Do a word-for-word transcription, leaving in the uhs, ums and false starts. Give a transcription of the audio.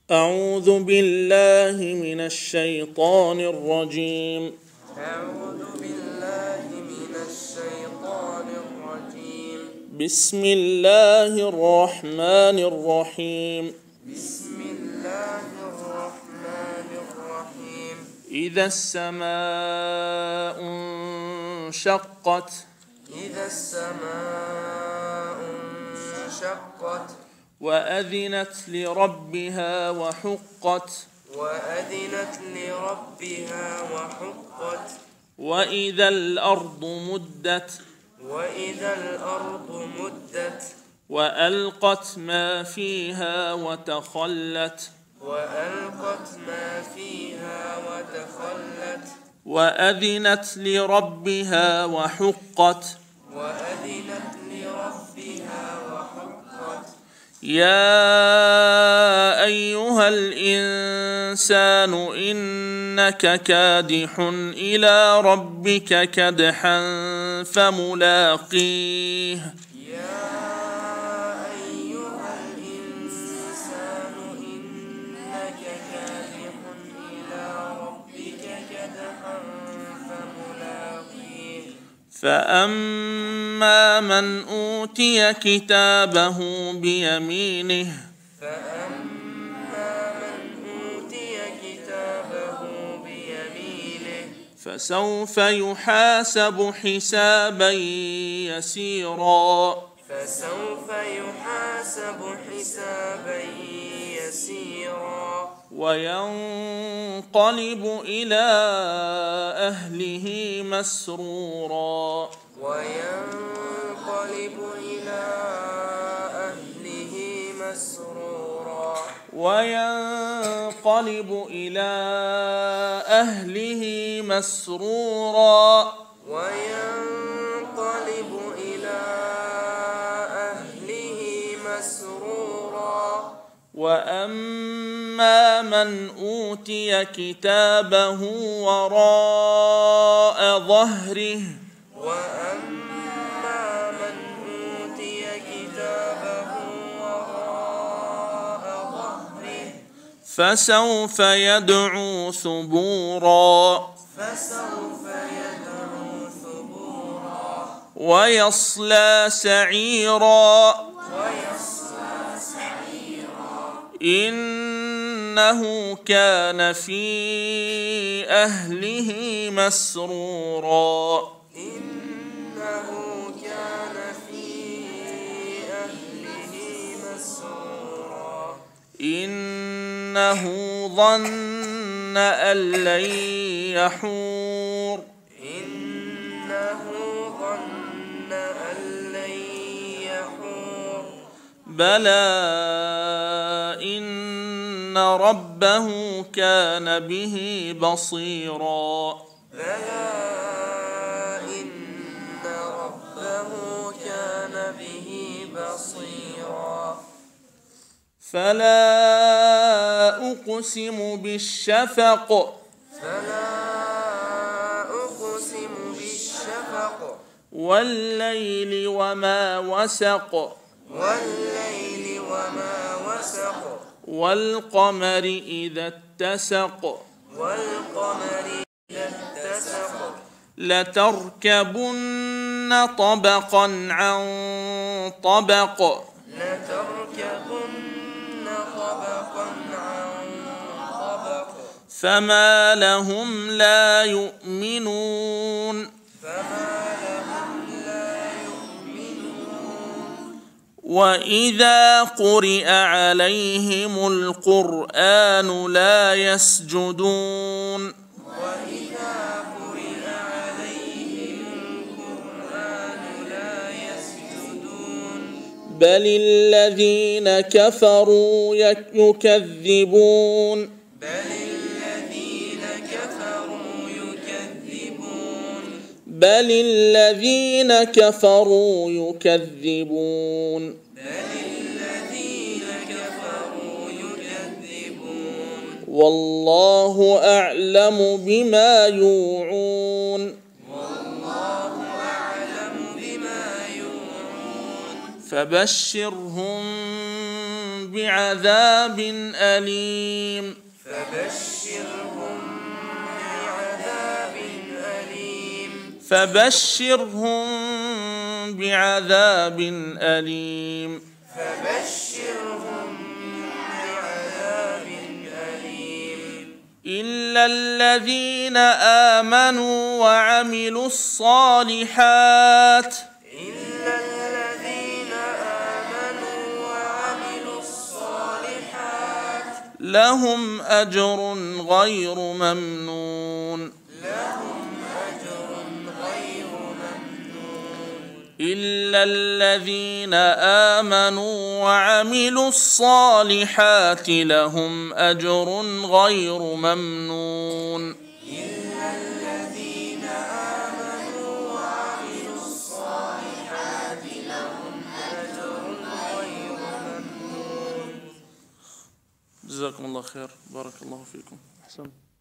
أعوذ بالله من الشيطان الرجيم. أعوذ بالله من الشيطان الرجيم. بسم الله الرحمن الرحيم. بسم الله الرحمن الرحيم. إذا السماء انشقت. إذا السماء انشقت. وأذنت لربها وحقت. وأذنت لربها وحقت. وإذا الأرض مدت. وإذا الأرض مدت. وألقت ما فيها وتخلت. وألقت ما فيها وتخلت. وأذنت لربها وحقت. وأذنت لربها وحقت. يا أيها الإنسان إنك كادح إلى ربك كدحا فملاقيه. يا أيها الإنسان إنك كادح إلى ربك كدحا فملاقيه. فأما من أوتي كتابه بيمينه. فأما من أوتي كتابه بيمينه. فسوف يحاسب حسابا يسيرا. فسوف يحاسب حسابا يسيرا. وينقلب إلى أهله مسرورا. وينقلب إلى أهله مسرورا. وينقلب إلى أهله مسرورا. وينقلب إلى أهله مسرورا. وأما من أوتي كتابه وراء ظهره. وأما من أوتي كتابه وراء ظهره. فسوف يدعو ثبورا. فسوف يدعو ثبورا. ويصلى سعيرا. ويصلى سعيرا. إنه كان في أهله مسرورا. إنه كان في أهله مسرورا. إنه ظن أن لن يحور. إنه ظن أن لن يحور. بلى إن ربه كان به بصيرا. بلى إن ربه كان به بصيرا. فلا أقسم بالشفق. فلا أقسم بالشفق. والليل وما وسق. والليل وما وسق. والقمر إذا اتسق. والقمر إذا اتسق. لتركبن طبقا عن طبق. لتركبن طبقا عن طبق. فما لهم لا يؤمنون. فما لهم لا يؤمنون. وإذا قرئ عليهم القرآن لا يسجدون. وإذا قرئ عليهم القرآن لا يسجدون. بل الذين كفروا يكذبون. بل الذين كفروا يكذبون. بل الذين كفروا يكذبون. بل الذين كفروا يكذبون. والله أعلم بما يوعون. والله أعلم بما يوعون. فبشرهم بعذاب أليم فبشرهم بعذاب أليم فبشرهم بعذاب أليم فبشرهم بعذاب أليم إلا الذين آمنوا وعملوا الصالحات إلا الذين آمنوا وعملوا الصالحات لهم أجر غير ممنون لهم أجر غير ممنون إلا الذين آمنوا وعملوا الصالحات لهم أجر غير ممنون إلا الذين آمنوا وعملوا الصالحات لهم أجر غير ممنون. جزاكم الله خير، بارك الله فيكم، أحسنت.